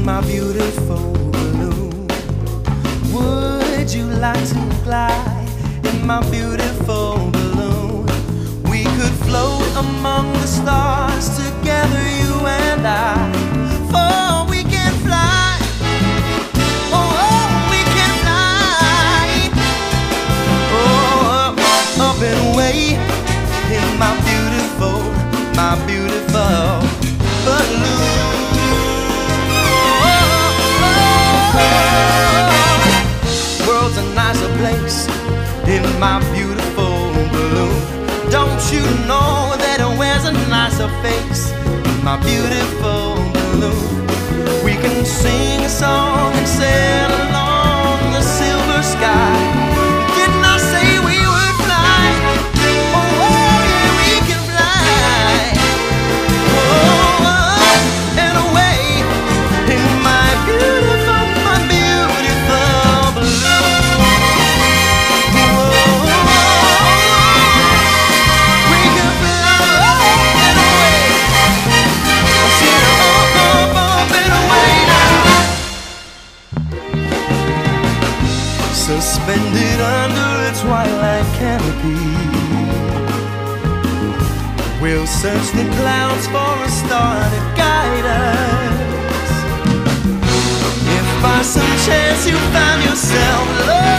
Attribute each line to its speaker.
Speaker 1: my beautiful balloon. Would you like to glide in my beautiful balloon? We could float among the stars together, you and I. For we can fly. Oh, we can fly. Oh, up and away in my beautiful balloon. World's a nicer place in my beautiful balloon. Don't you know that it wears a nicer face in my beautiful balloon? We can sing a song and sail along the silver sky. Didn't I say we would fly? Oh, yeah, we can fly. Oh, and away in my beautiful balloon. We can fly and away. I said up and away now. Suspended under a twilight canopy, we'll search the clouds for a star to guide us. If by some chance you find yourself alone,